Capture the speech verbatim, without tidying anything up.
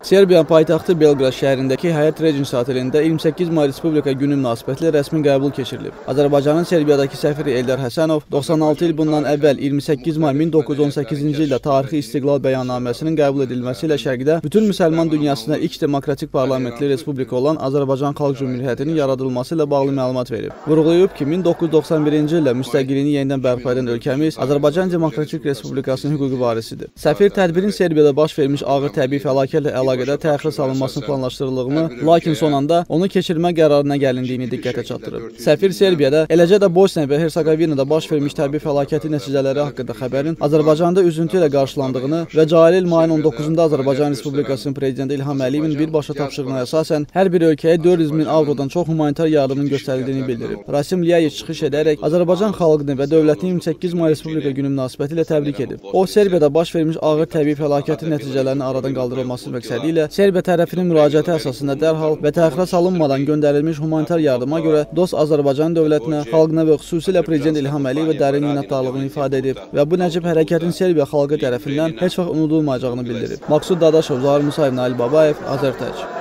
Serbiyanın paytaxtı Belqrad şəhərindəki Həyat Regency otelində iyirmi səkkiz may Respublika günü münasibətilə rəsmi qəbul keçirilib. Azərbaycanın Serbiyadakı səfiri Eldar Həsənov doxsan altı il bundan əvvəl iyirmi səkkiz may min doqquz yüz on səkkizinci ildə tarixi istiqlal bəyannaməsinin qəbul edilməsi ilə şərqdə bütün müsəlman dünyasında ilk demokratik parlamentli respublika olan Azərbaycan Xalq Cümhuriyyətinin yaradılması ilə bağlı məlumat verib. Vurğulayıb ki, min doqquz yüz doxsan birinci ildə müstəqilliyini yenidən bərpa edən ölkəmiz Azərbaycan Demokratik Respublikasının hüquqi varisidir. Səfir tədbirin Serbiyada baş vermiş ağır təbii fəlakətlə əlaqədar təxirə salınmasının planlaşdırıldığını, lakin son anda onu keçirmə qərarına gəlindiyini diqqətə çatdırıb. Səfir Serbiyada, eləcə də Bosniya və Hersegovinada baş vermiş təbii fəlakəti nəticələri haqqında xəbərin Azərbaycanda üzüntü ilə qarşılandığını və cari il mayın on doqquzunda Azərbaycan Respublikasının prezidenti İlham Əliyevin birbaşa tapşırığına əsasən hər bir ölkəyə dörd yüz min avrodan çox humanitar yardımın göstərildiyini bildirib. Rasim Liyayev çıxış edərək Azərbaycan xalqını və dövlətini iyirmi səkkiz may Respublika günü münasibətilə təbrik edib. O, Serbiyada baş vermiş ağır təbii fəlakətin nəticələrinin aradan qaldırılması məqsədi ilə Serbiya tərəfinin müraciəti əsasında dərhal və təxirə salınmadan göndərilmiş humanitar yardıma görə dost Azərbaycan dövlətinə, xalqına və xüsusilə Prezident İlham Əliyevə dərin minnətdarlığını ifadə edib və bu nəcib hərəkətin Serbiya xalqı tərəfindən heç vaxt unudulmayacağını bildirib. Maqsud Dadaşov, Zahir Musayev, Nail Babayev, Azərtəc.